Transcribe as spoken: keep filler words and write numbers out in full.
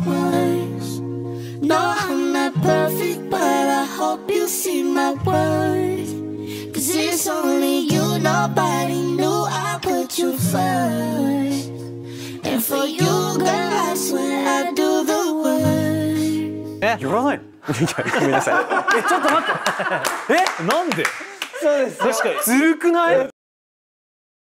was. No, I'm not perfect, but I hope you see my worth. Cause it's only you, nobody knew I put you first. And for you, girl, I swear I do the work. え、言わないの？ごめんなさい。え、ちょっと待って。え、なんで？そうです。確かに。ずるくない？